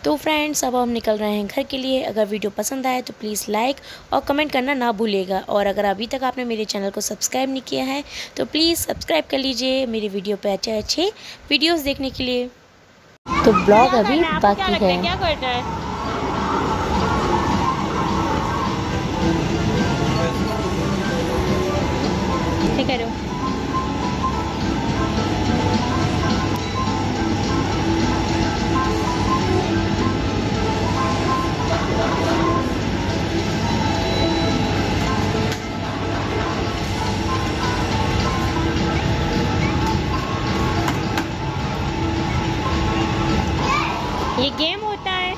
तो फ्रेंड्स अब हम निकल रहे हैं घर के लिए। अगर वीडियो पसंद आए तो प्लीज़ लाइक और कमेंट करना ना भूलिएगा। और अगर अभी तक आपने मेरे चैनल को सब्सक्राइब नहीं किया है तो प्लीज़ सब्सक्राइब कर लीजिए मेरी वीडियो पे अच्छे अच्छे वीडियोस देखने के लिए। तो ब्लॉग अभी बाकी है। क्या करना है? ठीक है ये गेम होता है।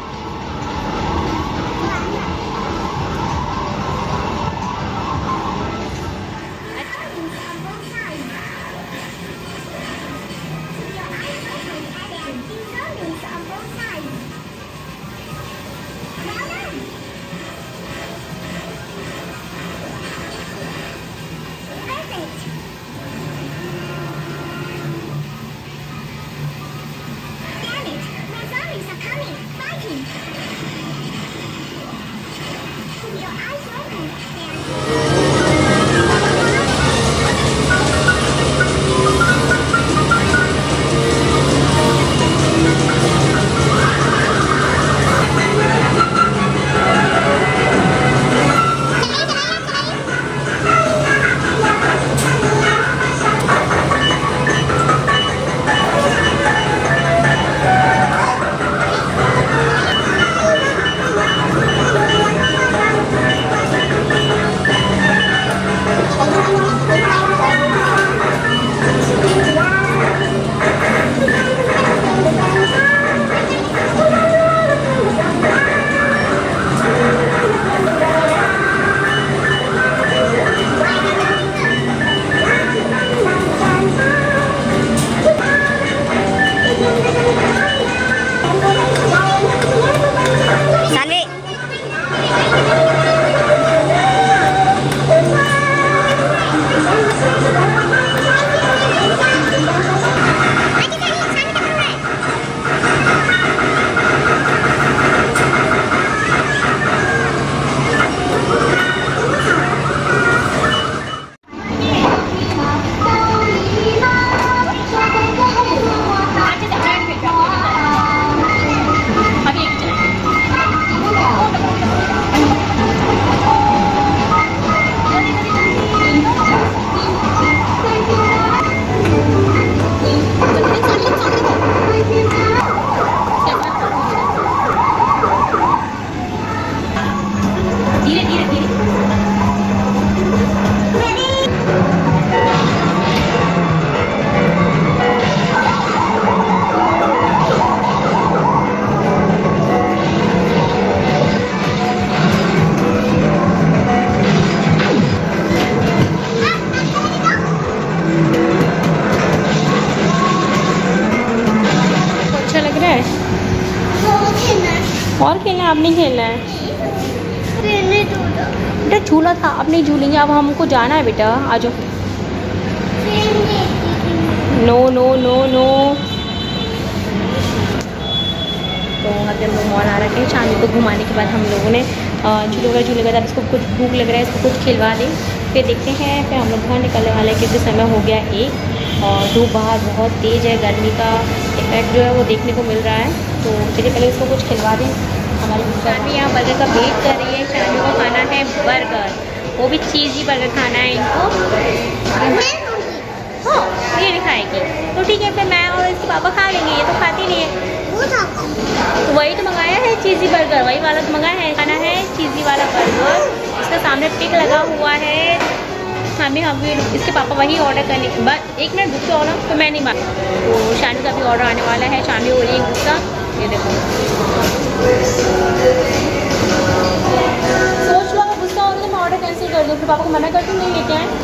और खेलना है, अब नहीं खेलना है बेटा। झूला था, अब नहीं झूलेंगे, अब हमको जाना है बेटा। आ जाओ। No no no no. तो वहाँ पे हम लोग मॉल आ रखे हैं। चांदी को घुमाने के बाद हम लोगों ने झूले के बाद अब इसको कुछ भूख लग रहा है, इसको कुछ खिलवा दें फिर देखते हैं। फिर हम लोग घर निकलने वाले हैं क्योंकि समय हो गया 1 और धूप बाहर बहुत तेज़ है। गर्मी का इफेक्ट जो है वो देखने को मिल रहा है। तो चलिए पहले इसको कुछ खिलवा दें। हमारी शानी यहाँ बर्गर का वेट कर रही है। शानी को खाना है बर्गर, वो भी चीज़ी बर्गर खाना है इनको। हाँ ये नहीं खाएगी तो ठीक है, फिर मैं और इसके पापा खा लेंगे, ये तो खाती नहीं है। तो वही तो मंगाया है चीज़ी बर्गर, वही वाला तो मंगाया है। खाना है चीज़ी वाला बर्गर, इसका सामने टिक लगा हुआ है। हम इसके पापा वही ऑर्डर करने के बाद 1 मिनट गुस्सा हो रहा तो मैं नहीं मान। तो शानी का भी ऑर्डर आने वाला है। शानी हो रही है गुस्सा, ये देखो। सोच लो अगर गुस्सा हो रहा तो मैं ऑर्डर कैंसिल कर दूँ, फिर पापा को मना कर दूँ नहीं लेके आए।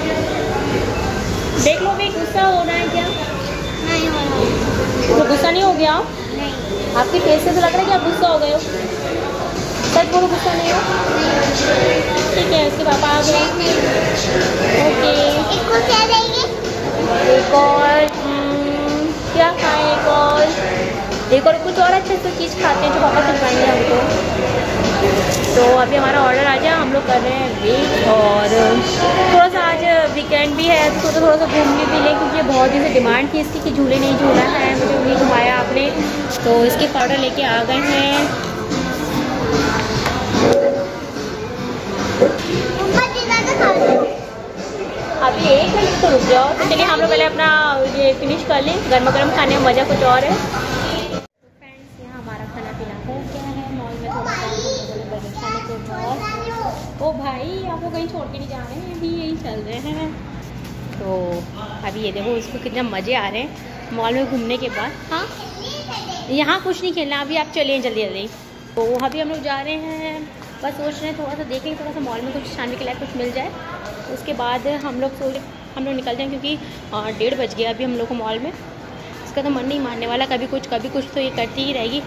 देख लो भी गुस्सा हो रहा है क्या? नहीं हो रहा। तो गुस्सा नहीं हो गया? नहीं। आपके फेस से तो लग रहा है कि आप गुस्सा हो गए हो। सच बोलो, गुस्सा नहीं हो? ठीक है, इसके पापा आ गए। ओके, इसको क्या देंगे? एक और क्या खाएं? एक और एक और कुछ और अच्छे से चीज़ खाते हैं जो पापा खिलवाएंगे हमको। तो अभी हमारा ऑर्डर आ जाए, हम लोग कर रहे हैं वेट, और थोड़ा सा आज वीकेंड भी है तो थोड़ा सा घूमने भी लें, क्योंकि बहुत दिन से डिमांड थी इसकी कि झूले नहीं झूला है, मुझे नहीं घुमाया आपने, तो इसके ऑर्डर लेके आ गए हैं। अभी एक मिनट तो रुक जाओ, तो चलिए हम लोग पहले अपना ये फिनिश कर लें, गर्मा गर्म खाने में मज़ा कुछ और है। फ्रेंड्स यहाँ हमारा खाना पीना हो गया है, मॉल में थोड़ा खाने के बाद। ओ भाई आपको कहीं छोड़ के नहीं जा रहे हैं, अभी यही चल रहे हैं। तो अभी ये देखो इसको कितना मज़े आ रहे हैं मॉल में घूमने के बाद। हाँ यहाँ कुछ नहीं खेलना, अभी आप चलिए जल्दी जल्दी। तो अभी हम लोग जा रहे हैं, बस सोच रहे हैं थोड़ा सा देखें, थोड़ा सा मॉल में कुछ खाने के लिए कुछ मिल जाए, उसके बाद हम लोग निकल जाएँ, क्योंकि 1:30 बज गया अभी हम लोग को मॉल में। इसका तो मन नहीं मानने वाला, कभी कुछ तो ये करती ही रहेगी।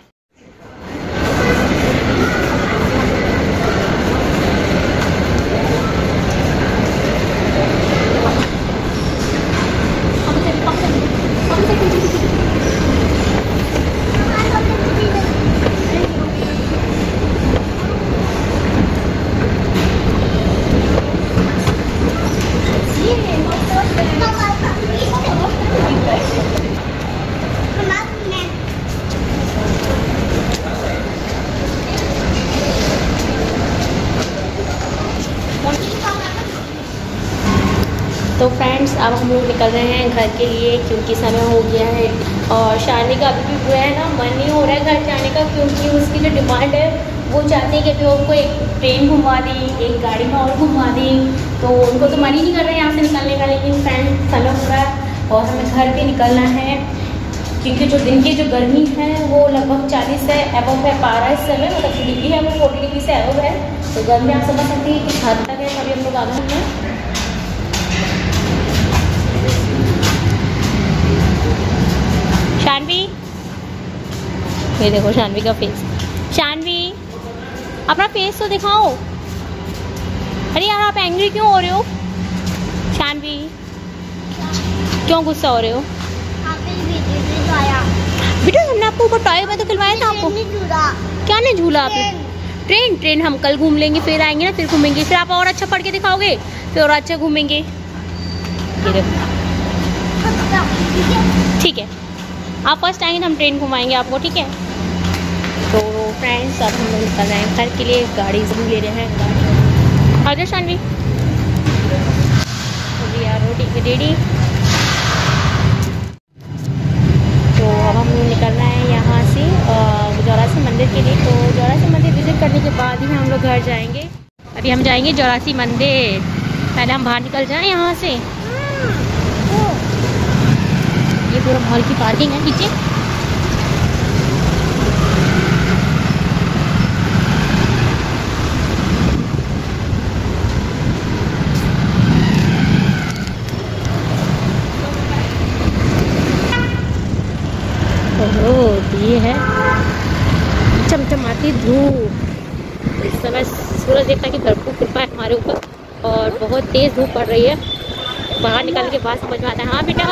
तो फ्रेंड्स अब हम लोग निकल रहे हैं घर के लिए, क्योंकि समय हो गया है, और शानी का अभी भी जो है ना मन नहीं हो रहा है घर जाने का, क्योंकि उसकी जो डिमांड है वो चाहती है कि अभी उनको एक ट्रेन घुमा दी, एक गाड़ी में और घुमा दी, तो उनको तो मन ही नहीं कर रहा है यहाँ से निकलने का। लेकिन फ्रेंड समय हो रहा है और हमें घर भी निकलना है, क्योंकि जो दिन की जो गर्मी है वो लगभग 40 से एबव है पारा इस समय, मतलब डिग्री है वो 40 डिग्री से एबव है, तो गर्मी आप समझ सकते हैं कि हद तक है। अभी हम लोग आ गए हैं, शानवी ये देखो शानवी का फेस, शानवी अपना फेस तो दिखाओ। अरे यार आप एंग्री क्यों हो रहे हो शानवी, क्यों गुस्सा हो रहे हो? बेटा हमने आपको ऊपर टॉय में तो खिलवाया था आपको, क्या नहीं झूला आपने? ट्रेन हम कल घूम लेंगे, फिर आएंगे ना, फिर घूमेंगे, फिर आप और अच्छा पढ़ के दिखाओगे, फिर और अच्छा घूमेंगे। ठीक है आप फर्स्ट आएंगे तो हम ट्रेन घुमाएंगे आपको, ठीक है? तो फ्रेंड्स अब हम लोग निकल रहे हैं घर के लिए, गाड़ी जरूर ले रहे हैं। आ जाओ शानवी, रोटी की रेडी। तो अब हम निकलना है यहाँ से चौरासी मंदिर के लिए। तो चौरासी मंदिर विजिट करने के बाद ही हम लोग घर जाएंगे। अभी हम जाएंगे चौरासी मंदिर, पहले हम बाहर निकल जाएं यहाँ से। ये पूरा मॉल की पार्किंग है नीचे। ओह ये है चमचमाती धूप। इस समय सूरज देवता की भरपूर कृपा है हमारे ऊपर, और बहुत तेज़ धूप पड़ रही है। बाहर निकलने के बाद समझ में आता है। हाँ बेटा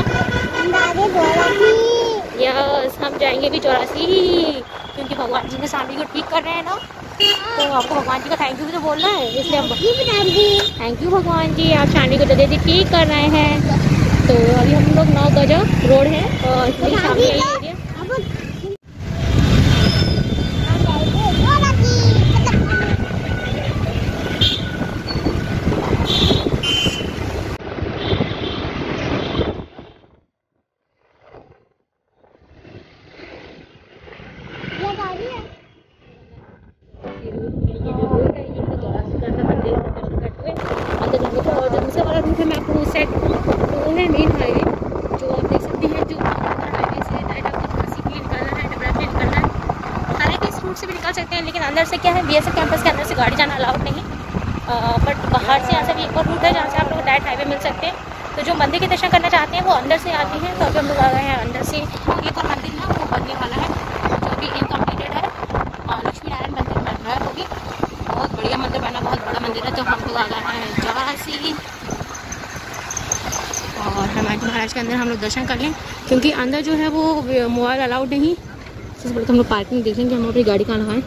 यस हम जाएंगे भी चौरासी, क्योंकि भगवान जी ने शानवी को ठीक कर रहे हैं ना, तो आपको भगवान जी का थैंक यू भी तो बोलना है, इसलिए हम थैंक यू भगवान जी, आप शानवी को जल्दी ठीक कर रहे हैं। तो अभी हम लोग 9 गजा रोड है और सामने एरिया। लेकिन अंदर से क्या है, बीएसएफ कैंपस के अंदर से गाड़ी जाना अलाउड नहीं, बट बाहर से यहाँ से भी एक और रूट है जहाँ से आप लोग डायरेक्ट हाईवे मिल सकते हैं। तो जो मंदिर के दर्शन करना चाहते हैं वो अंदर से आते हैं। तो अभी हम लोग आ गए हैं अंदर से। एक और मंदिर है वो बनने वाला है, जो अभी इनकम्प्लीटेड है, लक्ष्मी नारायण मंदिर बन रहा है, वो भी बहुत बढ़िया मंदिर बना, बहुत बड़ा मंदिर है। तो हम लोग आ गए हैं चौरासी, और हनुमान जी महाराज के अंदर हम लोग दर्शन कर लें, क्योंकि अंदर जो है वो मोबाइल अलाउड नहीं, सबसे पहले तो हम लोग पार्किंग देखेंगे, हम अपनी गाड़ी कहाँ लगाएं।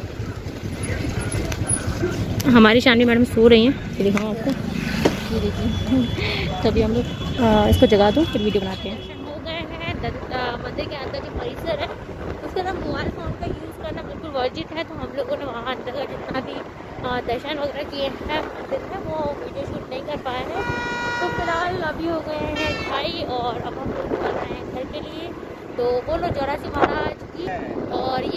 हमारी शानी मैडम सो रही हैं, ये दिखाऊँ आपको, ये देखिए। तभी हम लोग इसको जगा दूँ फिर वीडियो बनाते हैं। हो गए हैं मंदिर के अंदर जो परिसर है उसके अंदर मोबाइल फ़ोन का यूज़ करना बिल्कुल वर्जित है, तो हम लोगों ने वहाँ अंदर का जितना भी दर्शन वगैरह किए हैं मंदिर में वो वीडियो शूट नहीं कर पाए हैं। तो फिलहाल अभी हो गए हैं 2:30 और अब हम लोग निकल रहे हैं घर के लिए। तो बोलो जोरा से महाराज की। और